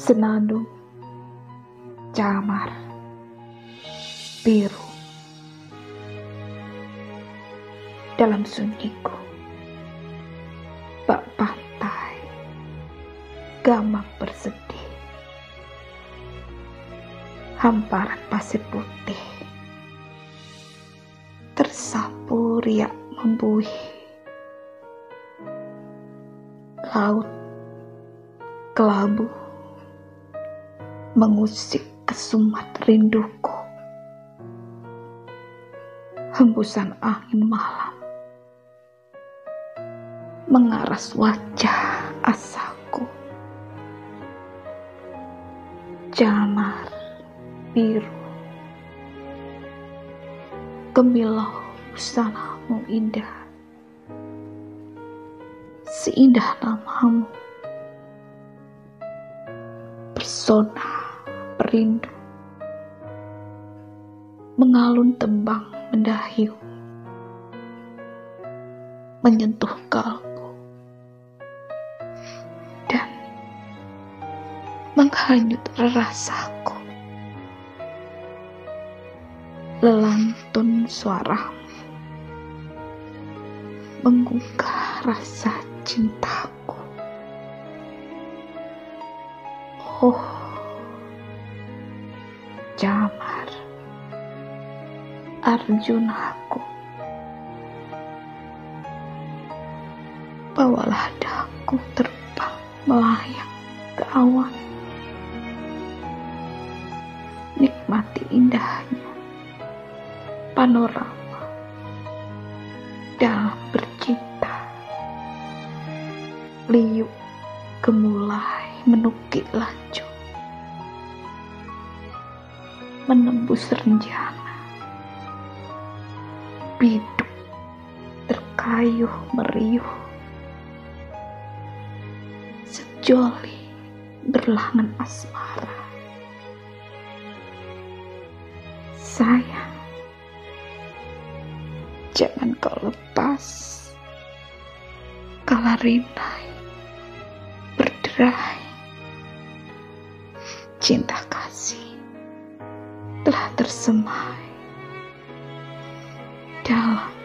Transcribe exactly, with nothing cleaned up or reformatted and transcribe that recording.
Senandung, camar, biru. Dalam sunyiku, bak pantai, gamang bersedih. Hamparan pasir putih, tersapu riak membuih. Laut kelabu mengusik kesumat rinduku. Hembusan angin malam mengaras wajah asaku. Jamar biru, gemilau busanamu indah, seindah namamu. Persona perindu, mengalun tembang mendayu, menyentuh kalbu dan menghanyut rasaku. Lelantun suaramu menggugah rasa cintaku. Oh, Jamar, Arjunaku, bawalah daku terbang melayang ke awan. Nikmati indahnya panorama dalam bercinta. Liuk gemulai menukik laju, menembus rencana. Biduk terkayuh meriuh, sejoli berlangan asmara. Sayang, jangan kau lepas kala rinai berderai. Cinta kasih telah tersemai dalam